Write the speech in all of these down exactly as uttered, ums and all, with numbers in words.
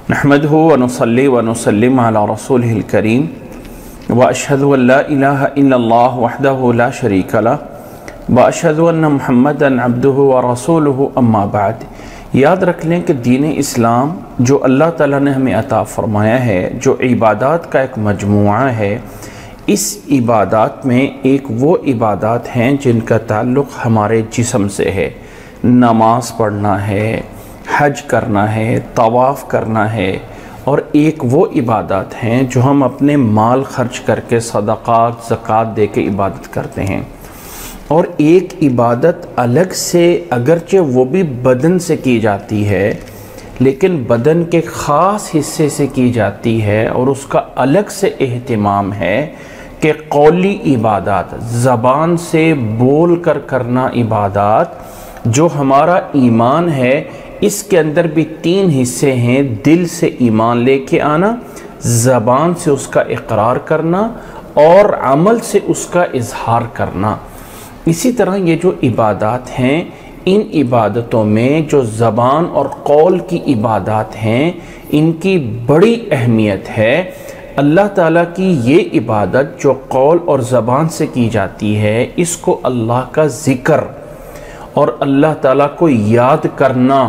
نحمده ونصلي ونسلم على رسوله الكريم وأشهد أن لا إله إلا الله وحده لا شريك له وأشهد أن محمدا عبده ورسوله أما بعد۔ یاد رکھ لیں کہ دین اسلام جو اللہ تعالیٰ نے ہمیں عطا فرمایا ہے، جو عبادات کا ایک مجموعہ ہے، اس عبادات میں ایک وہ عبادات ہیں جن کا تعلق ہمارے جسم سے ہے۔ نماز پڑھنا ہے، حج کرنا ہے، طواف کرنا ہے، اور ایک وہ عبادات ہیں جو ہم اپنے مال خرچ کر کے صدقات زکوٰۃ دے کے عبادت کرتے ہیں، اور ایک عبادت الگ سے اگرچہ وہ بھی بدن سے کی جاتی ہے لیکن بدن کے خاص حصے سے کی جاتی ہے، اور اس کا الگ سے اہتمام ہے کہ قولی عبادات، زبان سے بول کر کرنا عبادات، جو ہمارا ایمان ہے اس کے اندر بھی تین حصے ہیں۔ دل سے ایمان لے کے آنا، زبان سے اس کا اقرار کرنا، اور عمل سے اس کا اظہار کرنا۔ اسی طرح یہ جو عبادات ہیں، ان عبادتوں میں جو زبان اور قول کی عبادات ہیں، ان کی بڑی اہمیت ہے۔ اللہ تعالیٰ کی یہ عبادت جو قول اور زبان سے کی جاتی ہے، اس کو اللہ کا ذکر اور اللہ تعالیٰ کو یاد کرنا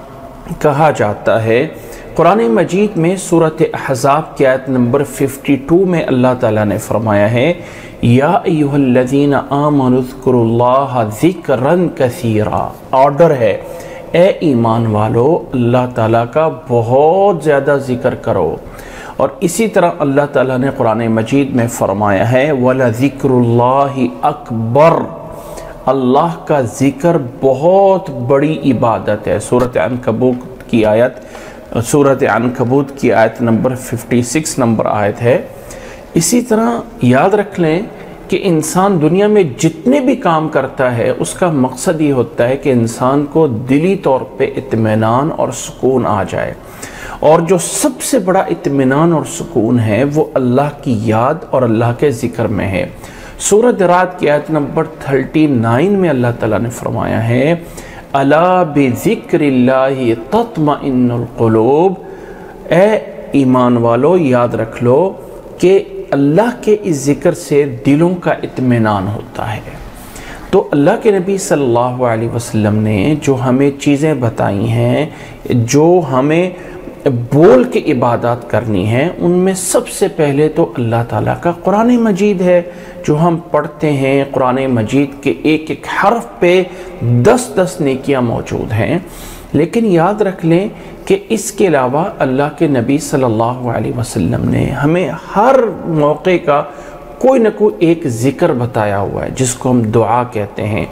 کہا جاتا ہے۔ قرآن مجید میں سورۃ احزاب کی آیت نمبر باون میں اللہ تعالیٰ نے فرمایا ہے، یا ایھا الذین آمنوا اذکروا اللہ ذکرا کثیرا۔ آرڈر ہے، اے ایمان والو اللہ تعالیٰ کا بہت زیادہ ذکر کرو۔ اور اسی طرح اللہ تعالیٰ نے قرآن مجید میں فرمایا ہے، وَلَذِكْرُ اللَّهِ أَكْبَرُ۔ اللہ کا ذکر بہت بڑی عبادت ہے۔ سورۃ عنکبوت کی آیت سورۃ عنکبوت کی آیت نمبر چھپن نمبر آیت ہے۔ اسی طرح یاد رکھ لیں کہ انسان دنیا میں جتنے بھی کام کرتا ہے، اس کا مقصد یہ ہوتا ہے کہ انسان کو دلی طور پہ اطمینان اور سکون آ جائے، اور جو سب سے بڑا اطمینان اور سکون ہے وہ اللہ کی یاد اور اللہ کے ذکر میں ہے۔ سورۃ رعد کی آیت نمبر انتیس میں اللہ تعالیٰ نے فرمایا ہے، الا بذکر اللہ تطمئن القلوب۔ اے ایمان والو یاد رکھ لو کہ اللہ کے اس ذکر سے دلوں کا اطمینان ہوتا ہے۔ تو اللہ کے نبی صلی اللہ علیہ وسلم نے جو ہمیں چیزیں بتائی ہیں، جو ہمیں بول کے عبادات کرنی ہیں، ان میں سب سے پہلے تو اللہ تعالیٰ کا قرآن مجید ہے جو ہم پڑھتے ہیں۔ قرآن مجید کے ایک ایک حرف پہ دس دس نیکیاں موجود ہیں۔ لیکن یاد رکھ لیں کہ اس کے علاوہ اللہ کے نبی صلی اللہ علیہ وسلم نے ہمیں ہر موقع کا کوئی نہ کوئی ایک ذکر بتایا ہوا ہے جس کو ہم دعا کہتے ہیں۔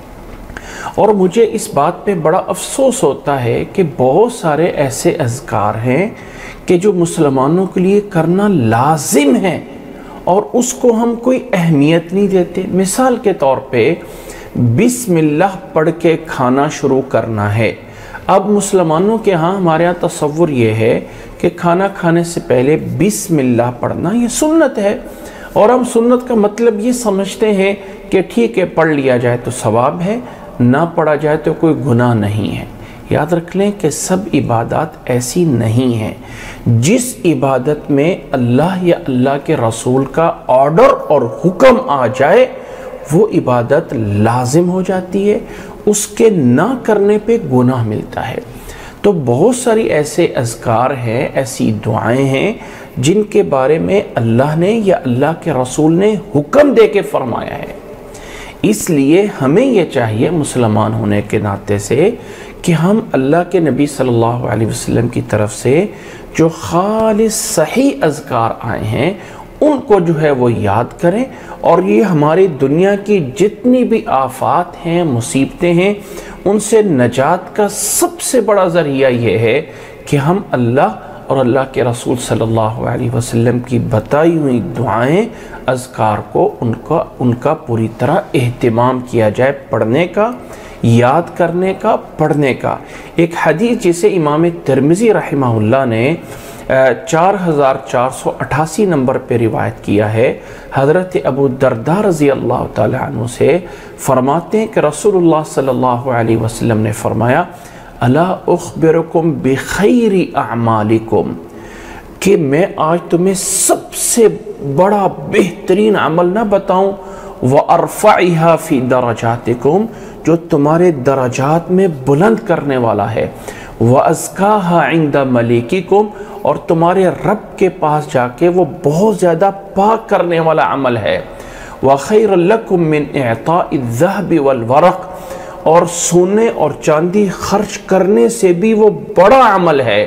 اور مجھے اس بات پہ بڑا افسوس ہوتا ہے کہ بہت سارے ایسے اذکار ہیں کہ جو مسلمانوں کے لیے کرنا لازم ہے اور اس کو ہم کوئی اہمیت نہیں دیتے۔ مثال کے طور پہ بسم اللہ پڑھ کے کھانا شروع کرنا ہے۔ اب مسلمانوں کے ہاں ہمارے ہاں تصور یہ ہے کہ کھانا کھانے سے پہلے بسم اللہ پڑھنا یہ سنت ہے، اور ہم سنت کا مطلب یہ سمجھتے ہیں کہ ٹھیک ہے پڑھ لیا جائے تو ثواب ہے، نہ پڑھا جائے تو کوئی گناہ نہیں ہے۔ یاد رکھ لیں کہ سب عبادات ایسی نہیں ہیں۔ جس عبادت میں اللہ یا اللہ کے رسول کا آرڈر اور حکم آ جائے وہ عبادت لازم ہو جاتی ہے، اس کے نہ کرنے پہ گناہ ملتا ہے۔ تو بہت ساری ایسے اذکار ہیں، ایسی دعائیں ہیں جن کے بارے میں اللہ نے یا اللہ کے رسول نے حکم دے کے فرمایا ہے۔ اس لیے ہمیں یہ چاہیے مسلمان ہونے کے ناطے سے کہ ہم اللہ کے نبی صلی اللہ علیہ وسلم کی طرف سے جو خالص صحیح اذکار آئے ہیں ان کو جو ہے وہ یاد کریں، اور یہ ہماری دنیا کی جتنی بھی آفات ہیں، مصیبتیں ہیں، ان سے نجات کا سب سے بڑا ذریعہ یہ ہے کہ ہم اللہ اور اللہ کے رسول صلی اللہ علیہ وسلم کی بتائی ہوئی دعائیں، اذکار کو ان کا ان کا پوری طرح اہتمام کیا جائے، پڑھنے کا، یاد کرنے کا، پڑھنے کا۔ ایک حدیث جسے امام ترمذی رحمہ اللہ نے چار ہزار چار سو اٹھاسی نمبر پہ روایت کیا ہے، حضرت ابو الدرداء رضی اللہ تعالی عنہ سے فرماتے ہیں کہ رسول اللہ صلی اللہ علیہ وسلم نے فرمایا، الا اخبرکم بخیر اعمالکم، کہ میں آج تمہیں سب سے بڑا بہترین عمل نہ بتاؤں، وَأَرْفَعِهَا فِي دَرَجَاتِكُمْ، جو تمہارے درجات میں بلند کرنے والا ہے، وَأَزْكَاهَا عِنْدَ مَلِكِكُمْ، اور تمہارے رب کے پاس جا کے وہ بہت زیادہ پاک کرنے والا عمل ہے، وَخَيْرٌ لَكُمْ مِنْ إِعْطَاءِ الذَّهَبِ وَالْوَرَقِ، اور سونے اور چاندی خرچ کرنے سے بھی وہ بڑا عمل ہے،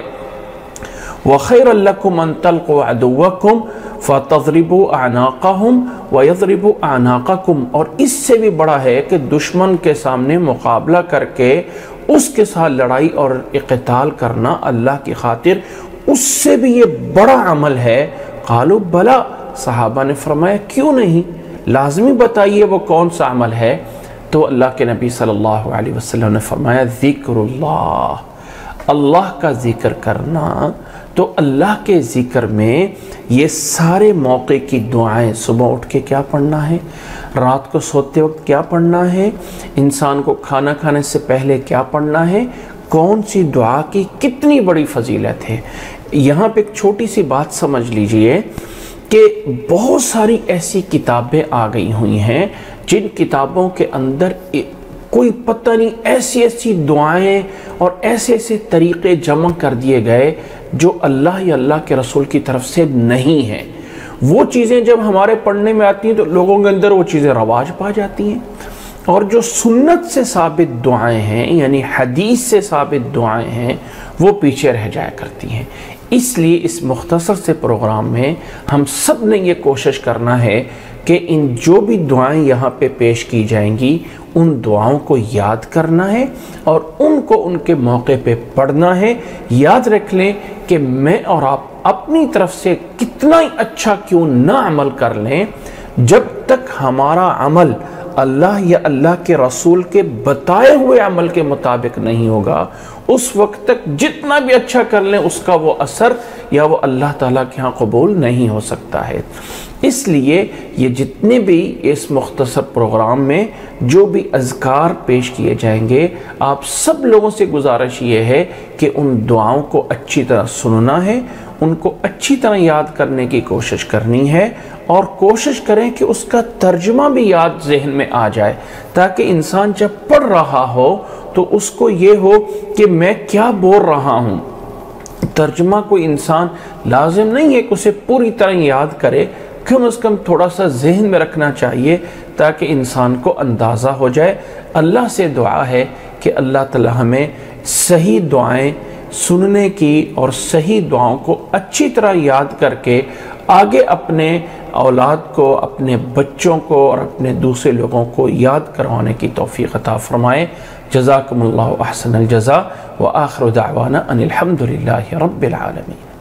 وَخَيْرٌ لَكُمْ أَن تَلْقُوا عَدُوَّكُمْ فَتَضْرِبُوا أَعْنَاقَهُمْ وَيَضْرِبُوا أَعْنَاقَكُمْ، اور اس سے بھی بڑا ہے کہ دشمن کے سامنے مقابلہ کر کے اس کے ساتھ لڑائی اور اقتال کرنا اللہ کی خاطر، اس سے بھی یہ بڑا عمل ہے۔ قالوا بلا، صحابہ نے فرمایا کیوں نہیں، لازمی بتائیے وہ کون سا عمل ہے۔ تو اللہ کے نبی صلی اللہ علیہ وسلم نے فرمایا ذکر اللہ، اللہ کا ذکر کرنا۔ تو اللہ کے ذکر میں یہ سارے موقع کی دعائیں، صبح اٹھ کے کیا پڑھنا ہے، رات کو سوتے وقت کیا پڑھنا ہے، انسان کو کھانا کھانے سے پہلے کیا پڑھنا ہے، کون سی دعا کی کتنی بڑی فضیلت ہے۔ یہاں پہ ایک چھوٹی سی بات سمجھ لیجئے کہ بہت ساری ایسی کتابیں آ گئی ہوئی ہیں جن کتابوں کے اندر کوئی پتہ نہیں ایسی ایسی دعائیں اور ایسے ایسے طریقے جمع کر دیے گئے جو اللہ یا اللہ کے رسول کی طرف سے نہیں ہیں۔ وہ چیزیں جب ہمارے پڑھنے میں آتی ہیں تو لوگوں کے اندر وہ چیزیں رواج پا جاتی ہیں، اور جو سنت سے ثابت دعائیں ہیں یعنی حدیث سے ثابت دعائیں ہیں وہ پیچھے رہ جایا کرتی ہیں۔ اس لیے اس مختصر سے پروگرام میں ہم سب نے یہ کوشش کرنا ہے کہ ان جو بھی دعائیں یہاں پہ پیش کی جائیں گی ان دعاؤں کو یاد کرنا ہے اور ان کو ان کے موقع پہ پڑھنا ہے۔ یاد رکھ لیں کہ میں اور آپ اپنی طرف سے کتنا ہی اچھا کیوں نہ عمل کر لیں، جب تک ہمارا عمل اللہ یا اللہ کے رسول کے بتائے ہوئے عمل کے مطابق نہیں ہوگا، اس وقت تک جتنا بھی اچھا کر لیں اس کا وہ اثر یا وہ اللہ تعالیٰ کے ہاں قبول نہیں ہو سکتا ہے۔ اس لیے یہ جتنے بھی اس مختصر پروگرام میں جو بھی اذکار پیش کیے جائیں گے، آپ سب لوگوں سے گزارش یہ ہے کہ ان دعاؤں کو اچھی طرح سننا ہے، ان کو اچھی طرح یاد کرنے کی کوشش کرنی ہے، اور کوشش کریں کہ اس کا ترجمہ بھی یاد ذہن میں آ جائے، تاکہ انسان جب پڑھ رہا ہو تو اس کو یہ ہو کہ میں کیا بول رہا ہوں۔ ترجمہ کوئی انسان لازم نہیں ہے کہ اسے پوری طرح یاد کرے، کم از کم تھوڑا سا ذہن میں رکھنا چاہیے تاکہ انسان کو اندازہ ہو جائے۔ اللہ سے دعا ہے کہ اللہ تعالی ہمیں صحیح دعائیں سننے کی اور صحیح دعاؤں کو اچھی طرح یاد کر کے آگے اپنے اولاد کو، اپنے بچوں کو اور اپنے دوسرے لوگوں کو یاد کروانے کی توفیق عطا فرمائے۔ جزاکم اللہ احسن الجزاء، وآخر دعوانا ان الحمد للہ رب العالمین۔